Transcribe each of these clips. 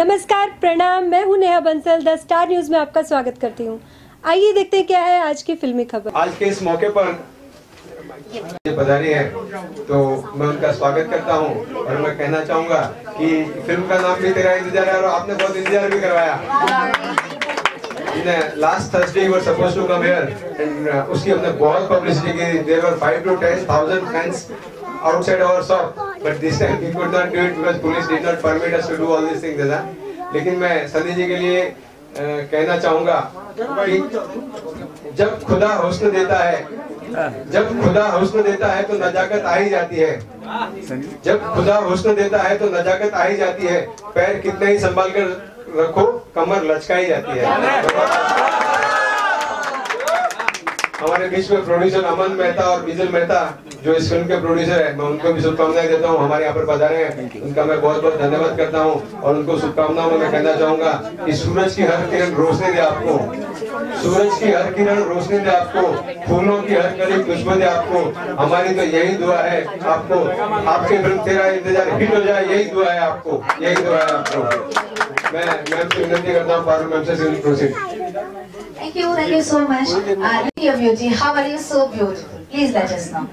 नमस्कार, प्रणाम। मैं हूं Neha Bansal. The star news में आपका स्वागत करती हूं। आइए देखते हैं क्या है आज की फिल्मी खबर। आज के इस मौके पर पधारी है तो मैं उनका स्वागत करता हूं और मैं कहना चाहूंगा कि फिल्म का नाम भी तेरा इंतजार है और आपने बहुत इंतजार भी करवाया। Last Thursday you were supposed to come here and उसकी हमने बहुत पब्लिसिटी की। There were 5 to 10,000 fans outside our shop, but this time we could not do it because police did not permit us to do all these things, दादा। लेकिन मैं सनी जी के लिए कहना चाहूँगा कि जब खुदा हुस्न देता है तो नजाकत आ ही जाती है। जब खुदा हुस्न देता है तो नजाकत आ ही जाती है। पैर कितने ही संभाल कर रखो, कमर लचकाई जाती है। हमारे बीच में प्रोड्यूसर अमन मेहता और बीजल मेहता जो इस फिल्म के प्रोड्यूसर है, मैं उनको भी शुभकामनाएं देता हूं। हमारे यहाँ पर पधारे हैं, उनका मैं बहुत बहुत धन्यवाद करता हूं और उनको शुभकामनाओं में मैं कहना चाहूंगा कि सूरज की हर किरण रोशनी दे आपको, सूरज की हर किरण रोशनी दे आपको, फूलों की हर कली खुशबू दे आपको। हमारी तो यही दुआ है आपको, आपके फिल्म तेरा इंतजार हिट हो जाए, यही दुआ है आपको, यही दुआ है आपको। मैं मैम से विनती करता हूँ, पारुल मैम से proceed. Thank you so much. Your beauty, how are you? So beautiful. Please let us know.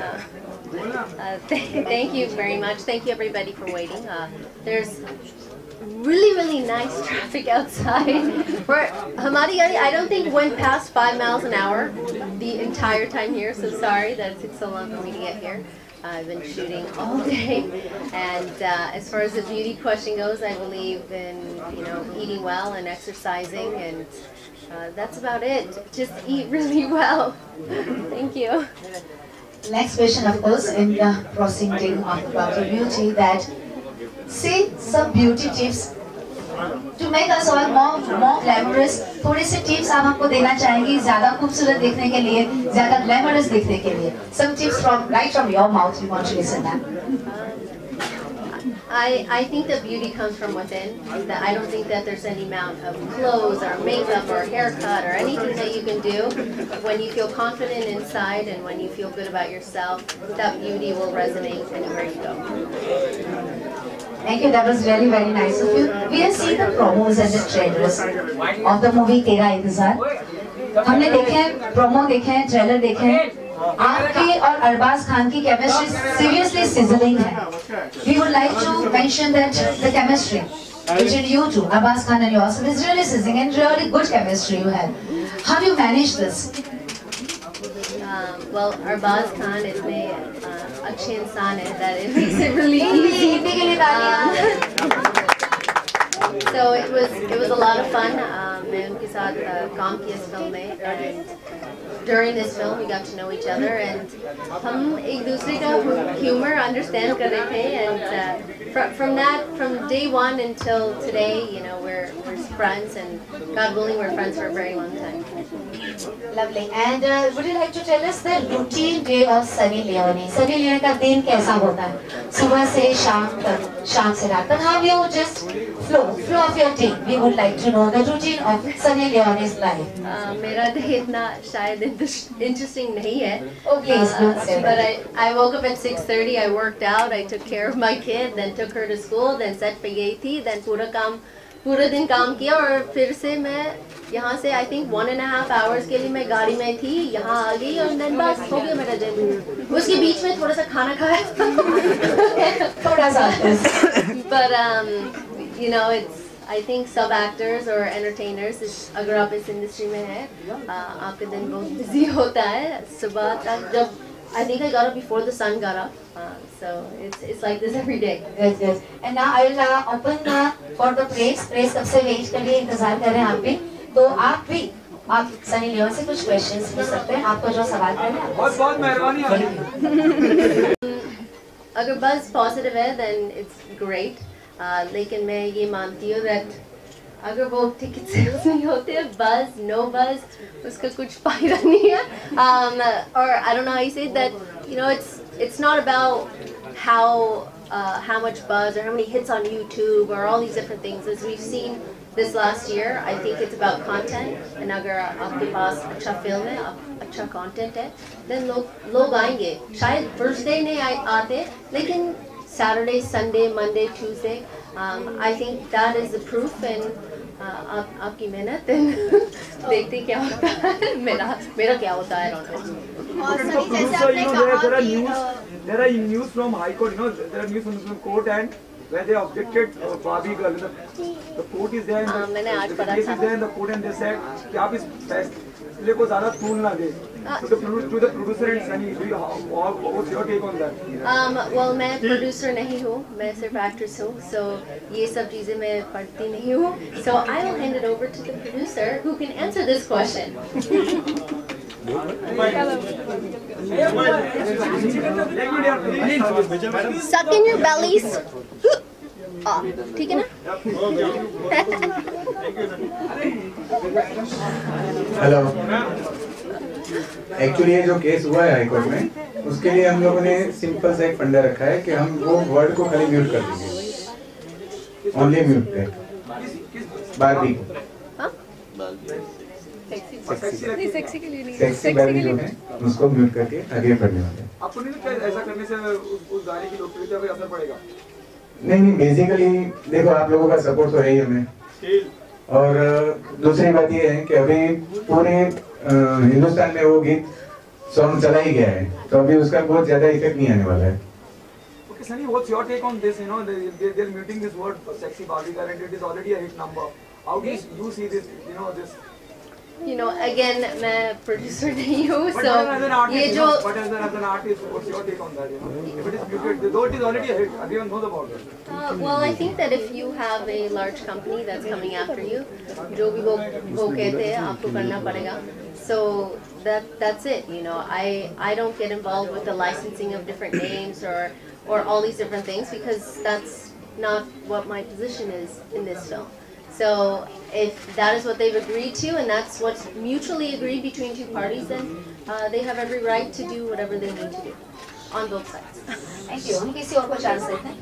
Thank you very much. Thank you everybody for waiting. There's really nice traffic outside. Hamari Gadi, I don't think went past 5 miles an hour the entire time here. So sorry that it took so long for me to get here. I've been shooting all day, and as far as the beauty question goes, I believe in eating well and exercising, and that's about it. Just eat really well. Thank you. Next question, of course, in the proceeding about your beauty, that say some beauty tips to make us all more glamorous. थोड़े से tips आप हमको देना चाहेंगी ज़्यादा खूबसूरत दिखने के लिए, ज़्यादा glamorous दिखने के लिए. Some tips right from your mouth. We want to listen that. I think that beauty comes from within. That I don't think that there's any amount of clothes or makeup or haircut or anything that you can do. When you feel confident inside and when you feel good about yourself, that beauty will resonate anywhere you go. Thank you. That was very nice of you. We have seen the promos and the trailers of the movie तेरा इंतजार. हमने देखे हैं promo, देखे हैं trailer, देखे हैं. आपकी और अरबाज खान की chemistry seriously sizzling है. We would like to mention that the chemistry between you two, Abbas Khan and yourself, is really sizzling and really good chemistry you have. How do you manage this? Well, Arbaz Khan itne अच्छे इंसान है that it makes it really easy. So it was a lot of fun. मैं उनके साथ काम किया इस film में, and during this film we got to know each other and हम एक दूसरे का humor understand कर रहे थे, and from day one until today, we're friends, and God willing we're friends for a very long time. Lovely. And would you like to tell us the routine day of Sunny Leone? Sunny Leone का दिन कैसा होता है? सुबह से शाम तक, शाम से रात तक. How you just flow of your day? We would like to know the routine of Sunny Leone's life. मेरा day इतना शायद interesting नहीं है. Oh please don't say that. But I woke up at 6:30. I worked out. I took care of my kid. Then took her to school. Then set पे गई थी. Then पूरा दिन काम किया और फिर से मैं यहाँ से I think 1.5 hours के लिए मैं गाड़ी में थी, यहाँ आ गई और then बस हो गया मेरा दिन. उसके बीच में थोड़ा सा खाना खाया. थोड़ा सा. But it's I think sub actors or entertainers, अगर आप इस इंडस्ट्री में हैं, आपका दिन बहुत बिजी होता है. सुबह तक जब I think I got up before the sun got up, so it's like this every day. Yes. And now I will open for the praise. Praise कब से wait कर लिए, इंतजार कर रहे हैं आप भी. तो आप सनी लियोन से कुछ questions पूछ सकते हैं. आपको जो सवाल करना है. बहुत मेहरबानी. अगर buzz positive है, then it's great. लेकिन मैं ये मानती हूँ that अगर वो ticket sales नहीं होते, no buzz, उसका कुछ फायदा नहीं है. Or I don't know how you say that. It's not about how much buzz or how many hits on YouTube or all these different things. As we've seen this last year, I think it's about content. And अगर आपके पास अच्छा film है, अच्छा content है, then लोग आएंगे. शायद first day नहीं आते, लेकिन Saturday, Sunday, Monday, Tuesday, I think that is the proof, and आपकी मेहनत देखते क्या होता है, मेरा क्या होता है, I don't know. और सनी जैसे आपने कहा कि there are news from High Court, there are news from the court, and where they objected Barbie girl, the court is there, मैंने आज the पढ़ा case था. is there in the court, and they said कि आप इस फैसले को ज़्यादा तूल ना दे. To the producer and Sunny, what's your take on that? Well, मैं producer नहीं हूँ, मैं सिर्फ actress हूँ, so ये सब चीजें मैं पढ़ती नहीं हूँ. So I will hand it over to the producer who can answer this question. Suck in your bellies. ठीक है ना? हेलो, एक्चुअली ये जो केस हुआ है हाई कोर्ट में, उसके लिए हम लोगों ने सिंपल सा एक फंडा रखा है कि हम वो वर्ड को खाली म्यूट कर देंगे, ओनली म्यूट पे बारबी को, सेक्सी के लिए नहीं, सेक्सी बारबी जो है उसको म्यूट करके आगे बढ़ने वाले हैं। आपको नहीं लगता ऐसा करने से उस गाने की लोकप्रियता पे असर पड़ेगा? नहीं, बेसिकली देखो आप लोगों का सपोर्ट तो है ही हमें, और दूसरी बात ये है कि अभी पूरे हिंदुस्तान में वो गीत सॉन्ग चला ही गया है, तो अभी उसका बहुत ज्यादा इफेक्ट नहीं आने वाला है। Okay, Sunny, what's your take on this? They're muting this word "sexy Barbie girl" and it is already a hit number. How do you see this? This. Again, मैं producer नहीं हूँ, But so as an artist, ये जो but as an artist, what's your take on that? If it is muted, though it is already a hit, everyone knows about it. well, I think that if you have a large company that's coming after you, जो भी वो कहते हैं आपको करना पड़ेगा. So that's it. I don't get involved with the licensing of different names or all these different things, because that's not what my position is in this film. So if that is what they've agreed to, and that's what's mutually agreed between two parties, then they have every right to do whatever they need to do on both sides. Thank you. हम किसी और को chance देते हैं.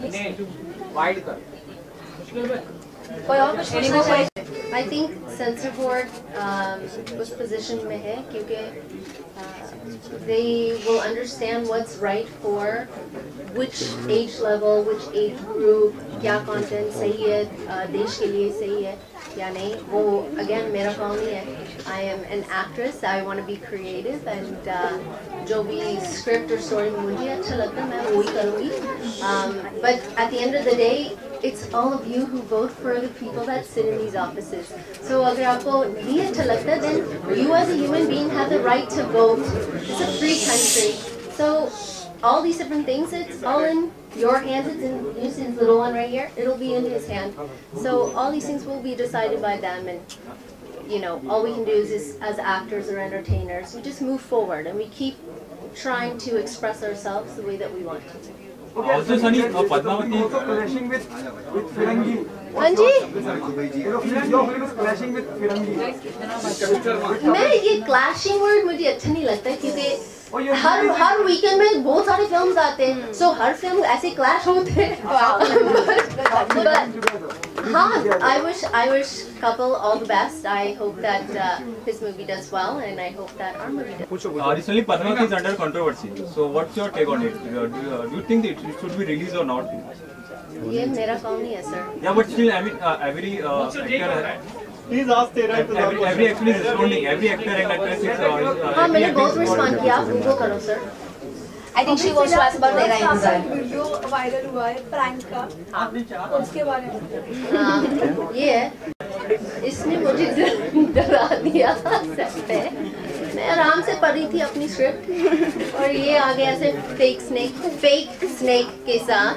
कोई और कुछ पूछना चाहिए? I think censor board उस position में है क्योंकि they will understand what's right for which age level, which age group, क्या content सही है देश के लिए सही है या नहीं. वो again मेरा काम नहीं है. I am an actress. I want to be creative, and जो भी script और story में मुझे अच्छा लगता है मैं वही करूँगी. But at the end of the day, it's all of you who vote for the people that sit in these offices. So अगर आपको नहीं अच्छा लगता, then you as a human being have the right to vote. It's a free country. So all these different things, it's all in your hands. It's in his little one right here. It'll be in his hand. So all these things will be decided by them, and all we can do is as actors or entertainers, we just move forward and we keep trying to express ourselves the way that we want to. Okay, also Sunny, Padmavati also clashing with Firangi. हाँ जी. Your film is clashing with Firangi. मैं ये clashing word मुझे अच्छा नहीं लगता है क्योंकि हर weekend में बहुत सारे फिल्म्स आते हैं, so हर फिल्म ऐसे clash होते हैं. हाँ, I wish couple all the best. I hope that his movie does well, and I hope that our movie does. Recently, Padmavati is under controversy. So, what's your take on it? Do you think that it should be released or not? ये मेरा काम नहीं है, sir. Yeah, but still, I mean, every actor. Please ask Tera. Every actor is responding. Every actor and actress is. हाँ, मैंने बहुत respond किया. आप उनको करो, sir. I think she wants to ask about तेरा इंतजार. वीडियो वायरल हुआ है प्रैंक का, उसके बारे में. ये है, इसने मुझे डरा दिया सेट पे. मैं आराम से पढ़ रही थी अपनी स्क्रिप्ट और ये आ गया ऐसे फेक स्नेक के साथ.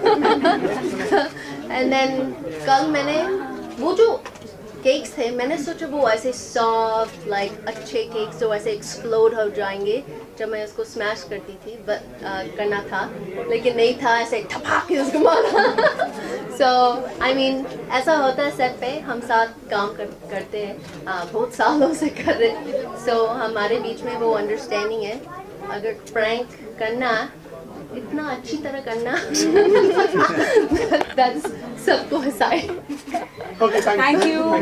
एंड देन कल मैंने वो जो केक्स थे, मैंने सोचा वो ऐसे सॉफ्ट लाइक अच्छे केक्स जो ऐसे एक्सप्लोड हो जाएंगे जब मैं उसको स्मैश करती थी, करना था, लेकिन नहीं था, ऐसे ठपाक के उसको मारा. सो आई मीन ऐसा होता है सेट पे, हम साथ काम करते हैं, बहुत सालों से कर रहे. सो हमारे बीच में वो अंडरस्टैंडिंग है. अगर प्रैंक करना इतना अच्छी तरह करना that's सबको हंसाए. Thank you.